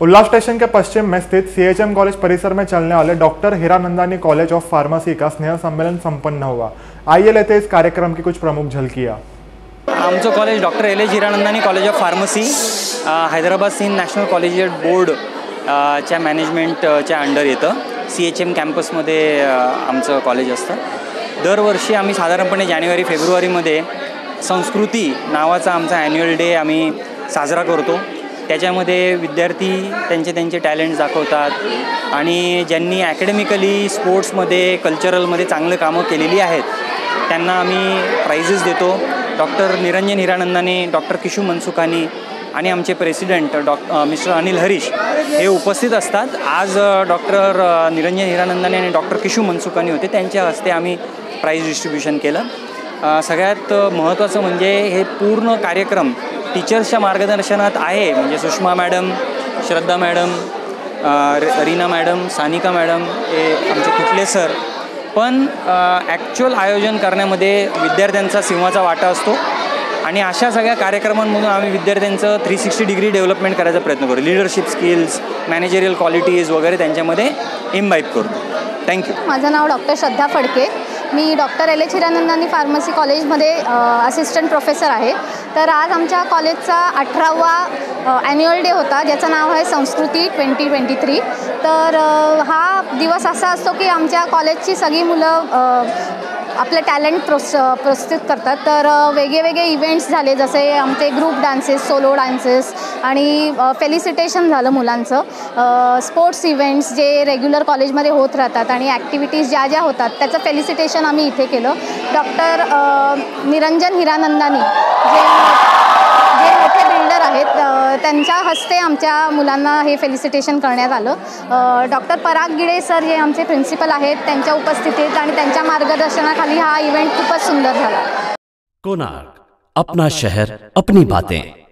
उल्लास station के पश्चिम में स्थित सीएचएम कॉलेज परिसर में चलने वाले doctor Hiranandani college of pharmacy का स्नेह सम्मेलन संपन्न हुआ। आइए लेते इस कार्यक्रम की कुछ प्रमुख झलकियां। आमचं college doctor L H Hiranandani college of pharmacy Hyderabad Sindh national collegiate board च्या मॅनेजमेंटच्या अंडर येतं। सीएचएम कॅम्पसमध्ये आमचं कॉलेज असतं। दरवर्षी आम्ही साधारणपणे जानेवारी फेब्रुवारीमध्ये संस्कृती नावाचा आमचा ॲन्युअल डे आम्ही साजरा करतो। त्याच्यामध्ये विद्यार्थी त्यांचे टॅलेंट दाखवतात आणि ज्यांनी ॲकॅडमिकली स्पोर्ट्समध्ये कल्चरलमध्ये चांगले कामं केलेली आहेत त्यांना आम्ही प्राइजेस देतो। डॉक्टर निरंजन हीरानंदानी, डॉक्टर किशू मनसुखानी आणि आमचे प्रेसिडेंट मिस्टर अनिल हरीश हे उपस्थित असतात। आज डॉक्टर निरंजन हीरानंदानी आणि डॉक्टर किशू मनसुखानी होते, त्यांच्या हस्ते आम्ही प्राइज डिस्ट्रीब्युशन केलं। सगळ्यात महत्त्वाचं म्हणजे हे पूर्ण कार्यक्रम टीचर्सच्या मार्गदर्शनात आहे। म्हणजे Sushma madam, Shraddha madam, Reena madam, Sanika madam, हे आमचे कुठले सर, पण ॲक्च्युअल आयोजन करण्यामध्ये विद्यार्थ्यांचा सिंहाचा वाटा असतो आणि अशा सगळ्या कार्यक्रमांमधून आम्ही विद्यार्थ्यांचं 360 डिग्री डेव्हलपमेंट करायचा प्रयत्न करू। लीडरशिप स्किल्स, मॅनेजरियल क्वालिटीज वगैरे त्यांच्यामध्ये इम्बाईब करतो। थँक्यू। माझं नाव डॉक्टर श्रद्धा फडके, मी doctor L H Hiranandani pharmacy कॉलेजमध्ये असिस्टंट प्रोफेसर आहे। तर आज आमच्या कॉलेजचा 18वा ॲन्युअल डे होता, ज्याचं नाव आहे संस्कृती 2023। तर हा दिवस असा असतो की आमच्या कॉलेजची सगळी मुलं आपलं टॅलेंट प्रस्तुत करतात। तर वेगवेगळे इव्हेंट्स झाले, जसे आमचे ग्रुप डान्सेस, सोलो डान्सेस आणि फेलिसिटेशन झालं मुलांचं। स्पोर्ट्स इव्हेंट्स जे रेग्युलर कॉलेजमध्ये होत राहतात आणि ॲक्टिव्हिटीज ज्या होतात त्याचं फेलिसिटेशन आम्ही इथे केलं। डॉक्टर निरंजन हीरानंदानी जे मोठे बिल्डर आहेत त्यांच्या हस्ते आमच्या मुलांना हे फेलिसिटेशन करण्यात आलं। डॉक्टर पराग गिडे सर जे आमचे प्रिन्सिपल आहेत त्यांच्या उपस्थितीत आणि त्यांच्या मार्गदर्शनाखाली हा इव्हेंट खूपच सुंदर झाला। कोणार्क, अपना शहर अपनी बातें।